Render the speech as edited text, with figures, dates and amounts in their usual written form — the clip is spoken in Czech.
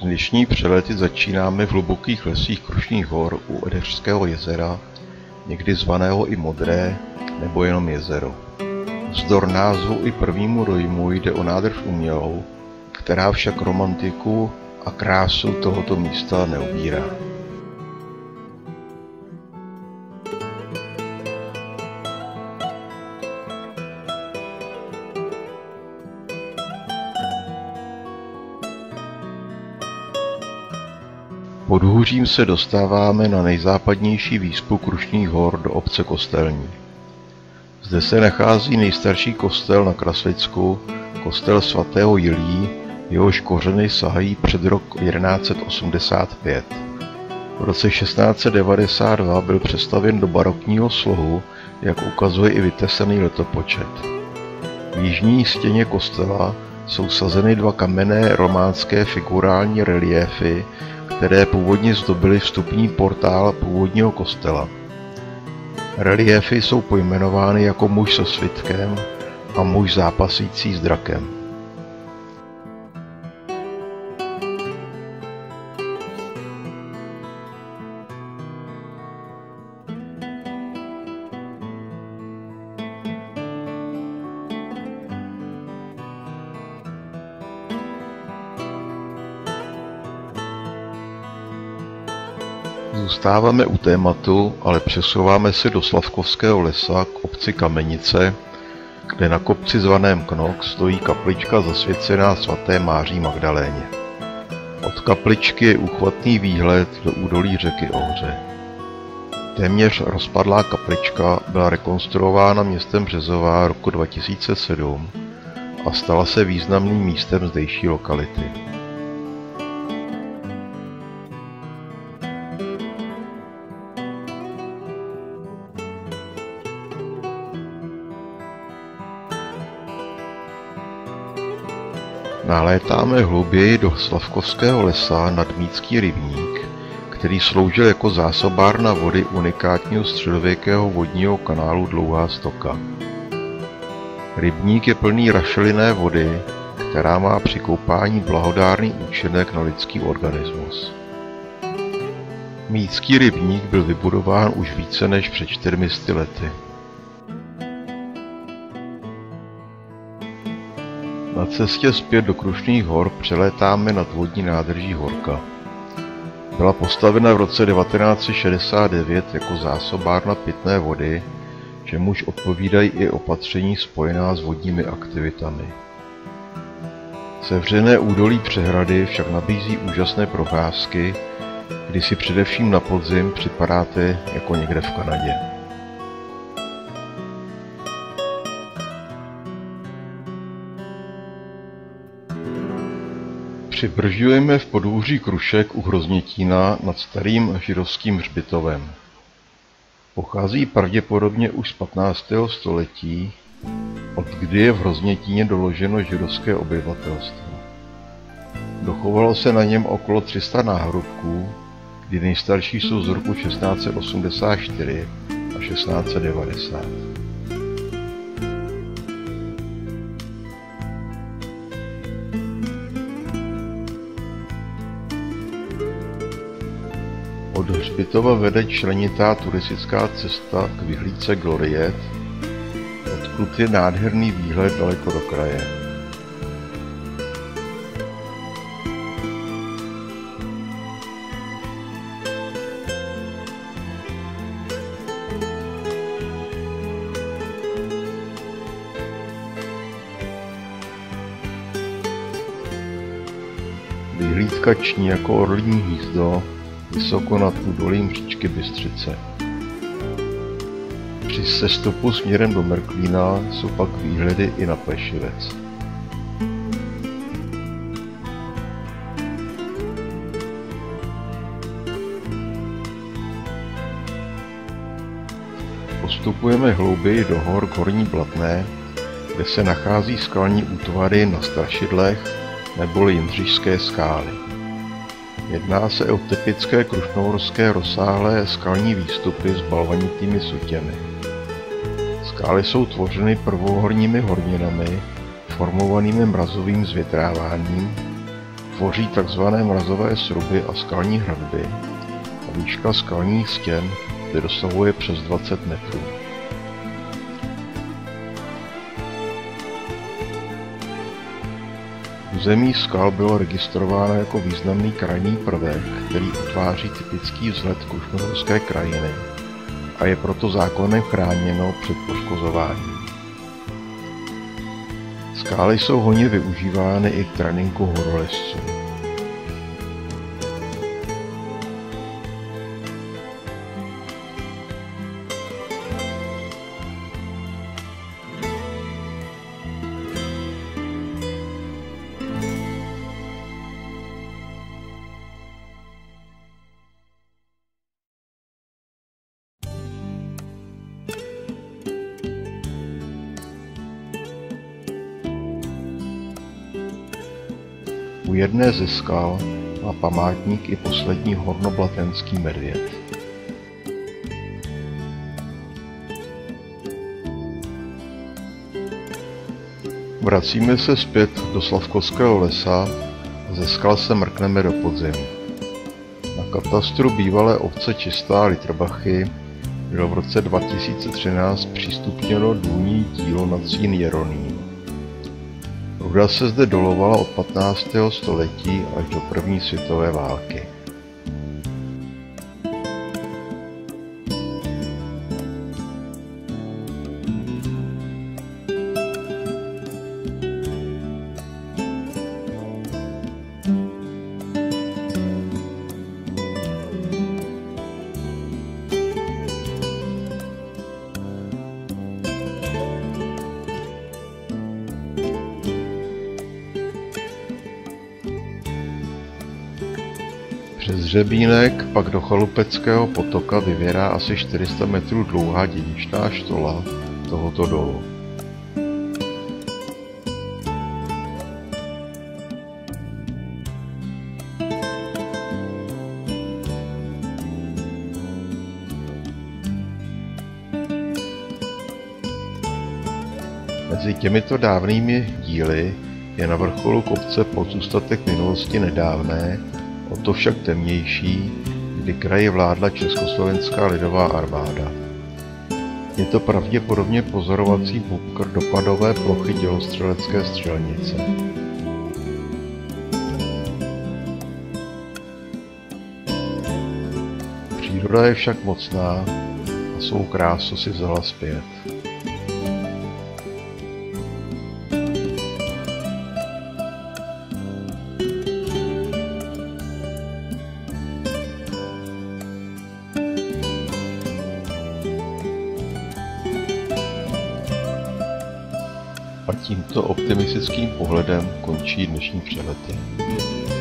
Dnešní přelety začínáme v hlubokých lesích Krušných hor u Edeřského jezera, někdy zvaného i Modré, nebo jenom jezero. Vzdor názvu i prvnímu dojmu jde o nádrž umělou, která však romantiku a krásu tohoto místa neubírá. Podhůřím se dostáváme na nejzápadnější výspu Krušných hor do obce Kostelní. Zde se nachází nejstarší kostel na Kraslicku, kostel svatého Jiljí, jehož kořeny sahají před rok 1185. V roce 1692 byl přestavěn do barokního slohu, jak ukazuje i vytesaný letopočet. V jižní stěně kostela jsou sazeny dva kamenné románské figurální reliéfy, které původně zdobily vstupní portál původního kostela. Reliéfy jsou pojmenovány jako muž se svitkem a muž zápasící s drakem. Zůstáváme u tématu, ale přesouváme se do Slavkovského lesa k obci Kamenice, kde na kopci zvaném Knok stojí kaplička zasvěcená svaté Máří Magdaléně. Od kapličky je úchvatný výhled do údolí řeky Ohře. Téměř rozpadlá kaplička byla rekonstruována městem Březová roku 2007 a stala se významným místem zdejší lokality. Nalétáme hlouběji do Slavkovského lesa nad Mícký rybník, který sloužil jako zásobárna vody unikátního středověkého vodního kanálu Dlouhá Stoka. Rybník je plný rašelinné vody, která má při koupání blahodárný účinek na lidský organismus. Mícký rybník byl vybudován už více než před 400 lety. Na cestě zpět do Krušných hor přelétáme nad vodní nádrží Horka. Byla postavena v roce 1969 jako zásobárna pitné vody, čemuž odpovídají i opatření spojená s vodními aktivitami. Sevřené údolí přehrady však nabízí úžasné procházky, kdy si především na podzim připadáte jako někde v Kanadě. Přibržďujeme v podhůří Krušek u Hroznětína nad starým židovským hřbitovem. Pochází pravděpodobně už z 15. století, od kdy je v Hroznětíně doloženo židovské obyvatelstvo. Dochovalo se na něm okolo 300 náhrobků, kdy nejstarší jsou z roku 1684 a 1690. Od hřbitova vede členitá turistická cesta k vyhlídce Gloriet, odkud je nádherný výhled daleko do kraje. Vyhlídka ční jako orlí hnízdo vysoko nad údolím říčky Bystřice. Při sestupu směrem do Mrklína jsou pak výhledy i na Plešivec. Postupujeme hlouběji do hor k Horní Blatné, kde se nachází skalní útvary na Strašidlech neboli Jindřišské skály. Jedná se o typické krušnohorské rozsáhlé skalní výstupy s balvanitými sutěmi. Skály jsou tvořeny prvohorními horninami, formovanými mrazovým zvětráváním, tvoří tzv. Mrazové sruby a skalní hradby a výška skalních stěn zde dosahuje přes 20 metrů. Území skal bylo registrováno jako významný krajinný prvek, který utváří typický vzhled krušnohorské krajiny a je proto zákonem chráněno před poškozováním. Skály jsou hojně využívány i k tréninku horolezců. U jedné ze skal má památník i poslední hornoblatenský medvěd. Vracíme se zpět do Slavkovského lesa a ze skal se mrkneme do podzemí. Na katastru bývalé obce Čistá Litrbachy bylo v roce 2013 přístupněno důlní dílo na Cín Jeroným. Ruda se zde dolovala od 15. století až do první světové války. Přes hřebínek pak do Chalupeckého potoka vyvěrá asi 400 metrů dlouhá dědičná štola tohoto dolu. Mezi těmito dávnými díly je na vrcholu kopce pozůstatek minulosti nedávné, o to však temnější, kdy kraji vládla Československá lidová armáda. Je to pravděpodobně pozorovací bunkr dopadové plochy dělostřelecké střelnice. Příroda je však mocná a svou krásu si vzala zpět. A tímto optimistickým pohledem končí dnešní přelety.